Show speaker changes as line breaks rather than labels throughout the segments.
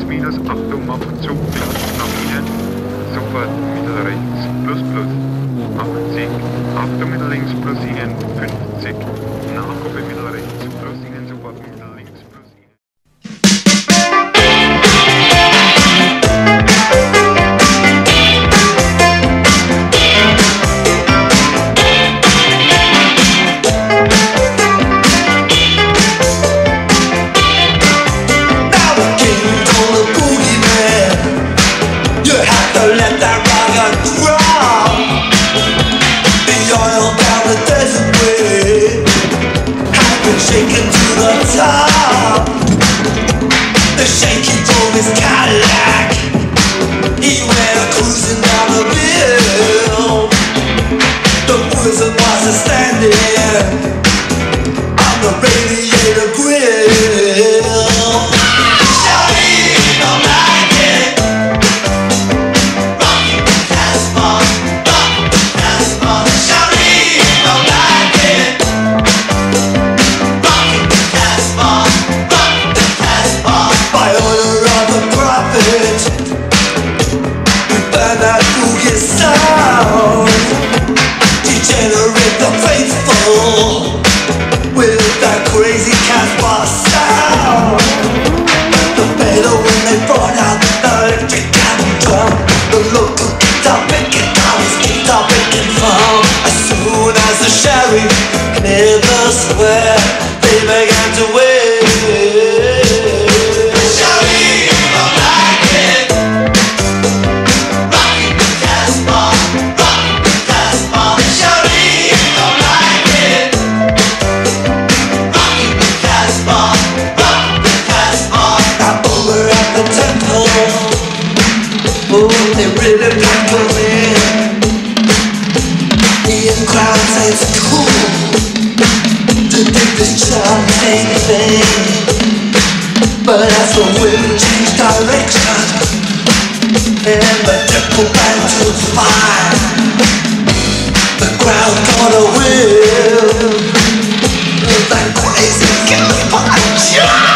minus, Achtung, machen zu, Platz nach Ihnen, sofort Mittel rechts, plus plus, 80, Achtung, Mittel links, plus Ihnen, 50, Nachgabe Mittel rechts, plus Ihnen, sofort Mittel links, plus Ihnen.
Shaken to the top. The shaky drove his Cadillac. He went cruising down the hill. The wizard was standing on the radiator grill. Shawty, don't like it. Rock the Casbah, rock the Casbah. Shawty, don't like it. By order of the prophet, we burn that boogie sound, degenerate the faithful with that crazy Casbah sound. The better when they brought out the electric drum, the local guitar picking was guitar picking from. As soon as the sheriff cleared the square, they began to wait. Oh, they really pack them in. The crowds ain't so cool to dig this charming thing. But as the wind changed direction and the tempo began to fire, the crowd got a whiff of that crazy Casbah.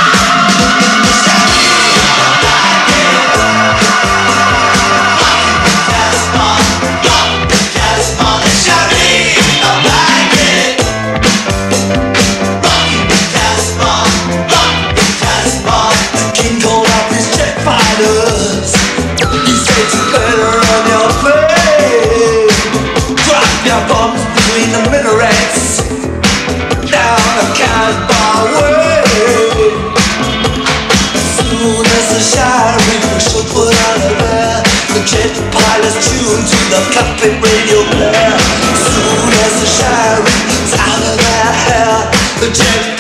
He said you better run your play. Drop your bombs between the minarets down the Casbah way. As soon as the sheriff should put out of there, the jet pilots tuned to the cockpit radio blare. As soon as the sheriff's out of their hair, the jet